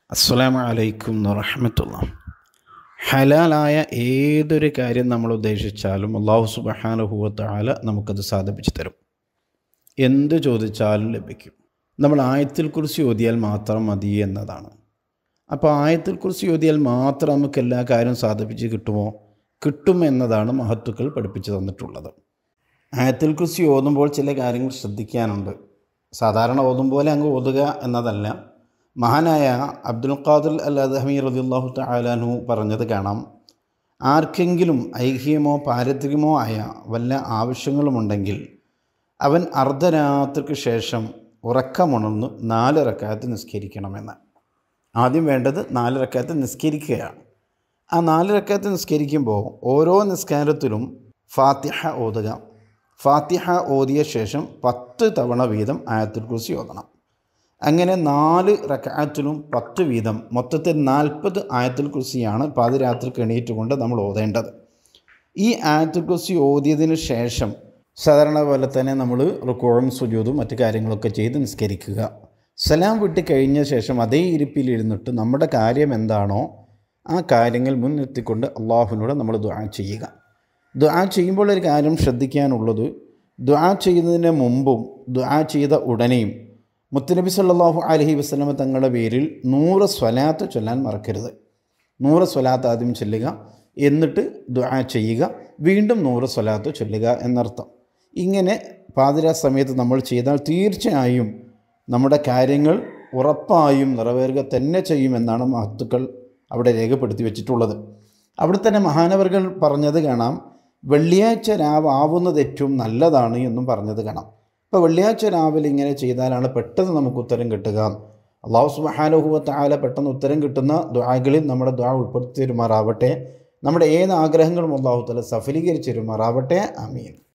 അസ്സലാമു അലൈക്കും വറഹ്മത്തുള്ളാഹി. ഹലാലായ ഏതൊരു കാര്യം നമ്മൾ ഉദ്ദേശിച്ചാലും അല്ലാഹു സുബ്ഹാനഹു വ തആല നമുക്കത് സാധിപ്പിച്ചു തരും. എന്ത് ചോദിച്ചാലും ലഭിക്കും. നമ്മൾ ആയത്തുൽ കുർസി ഓതിയാൽ മാത്രം മതി എന്നതാണ്. അപ്പോൾ ആയത്തുൽ കുർസി ഓതിയാൽ മാത്രം നമുക്ക് എല്ലാ കാര്യവും സാധിപ്പിച്ച് കിട്ടുമോ? കിട്ടും എന്നതാണ് മഹത്തുക്കൾ പഠിപ്പിച്ചു തന്നിട്ടുള്ളത്. ആയത്തുൽ കുർസി ഓതുമ്പോൾ ചില കാര്യങ്ങൾ ശ്രദ്ധിക്കാനുണ്ട്. സാധാരണ ഓതും പോലെ അങ്ങ് ഓതുക എന്നതല്ല. മഹാനായ അബ്ദുൽ ഖാദിർ അൽ അദ്ഹമി റളിയല്ലാഹു തആല അൻഹു പറഞ്ഞത് കാണാം. ആർക്കെങ്കിലും ഐഹികമോ പാരത്രികമോ ആയ വല്ല ആവശ്യങ്ങളുമുണ്ടെങ്കിൽ അവൻ അർദ്ധരാത്രിക്ക് ശേഷം ഉറക്കമുണർന്ന് 4 റക്അത്ത് നിസ്കരിക്കണമെന്ന്. ആദ്യം വേണ്ടത് 4 റക്അത്ത് നിസ്കരിക്കുകയാണ്. ആ 4 റക്അത്ത് നിസ്കരിക്കുമ്പോൾ ഓരോ നിസ്കാരത്തിലും ഫാത്തിഹ ഓതുക. ഫാത്തിഹ ഓതിയ ശേഷം 10 തവണ വീതം ആയത്തുൽ കുർസി ഓതണം. അങ്ങനെ 4 റക്അത്തിലും 10 വീതം മൊത്തത്തിൽ 40 ആയത്തുൽ കുർസിയാണ് പാതിരാത്രിക്ക് എണീറ്റുകൊണ്ട് നമ്മൾ ഓതേണ്ടത്. ഈ ആയത്തുൽ കുർസി ഓതിയതിന് ശേഷം സാധാരണ പോലെ തന്നെ നമ്മൾ റുകൂഉം സുജൂദും മറ്റു കാര്യങ്ങളൊക്കെ ചെയ്ത് നിസ്കരിക്കുക. സലാം വിട്ട് കഴിഞ്ഞ ശേഷം അതേ ഇരിപ്പിലിരുന്നിട്ട് നമ്മുടെ കാര്യം എന്താണോ ആ കാര്യങ്ങൾ മുൻനിർത്തിക്കൊണ്ട് അള്ളാഹുവിനോട് നമ്മൾ ദുആ ചെയ്യുക. ദുആ ചെയ്യുമ്പോൾ ഒരു കാര്യം ശ്രദ്ധിക്കാനുള്ളത്, ദുആ ചെയ്യുന്നതിന് മുമ്പും ദുആ ചെയ്ത ഉടനെയും മുത്തുനബി സല്ലല്ലാഹു അലൈഹി വസല്ലം തങ്ങളുടെ പേരിൽ 100 സ്വലാത്ത് ചൊല്ലാൻ മറക്കരുത്. 100 സ്വലാത്ത് ആദ്യം ചൊല്ലുക, എന്നിട്ട് ദുആ ചെയ്യുക, വീണ്ടും 100 സ്വലാത്ത് ചൊല്ലുക എന്നർത്ഥം. ഇങ്ങനെ പാതിരാ സമയത്ത് നമ്മൾ ചെയ്താൽ തീർച്ചയായും നമ്മുടെ കാര്യങ്ങൾ ഉറപ്പായും നിറവേറുക തന്നെ ചെയ്യുമെന്നാണ് മഹത്തുക്കൾ അവിടെ രേഖപ്പെടുത്തി വെച്ചിട്ടുള്ളത്. അവിടെ തന്നെ മഹാനവർകൾ പറഞ്ഞത് കാണാം, വെള്ളിയാഴ്ച രാവാവുന്നത് ഏറ്റവും നല്ലതാണ് എന്നും പറഞ്ഞത് കാണാം. അപ്പോൾ വെള്ളിയാഴ്ച രാവിലെ ഇങ്ങനെ ചെയ്താലാണ് പെട്ടെന്ന് നമുക്ക് ഉത്തരം കിട്ടുക. അല്ലാഹു സുബ്ഹാനഹു വ തആല പെട്ടെന്ന് ഉത്തരം കിട്ടുന്ന ദുആകളിൽ നമ്മുടെ ദുആ ഉൾപ്പെടുത്തി തരുമാറാവട്ടെ. നമ്മുടെ ഏത് ആഗ്രഹങ്ങളും അല്ലാഹു തആല സഫലീകരിച്ച് തരുമാറാവട്ടെ. ആമീൻ.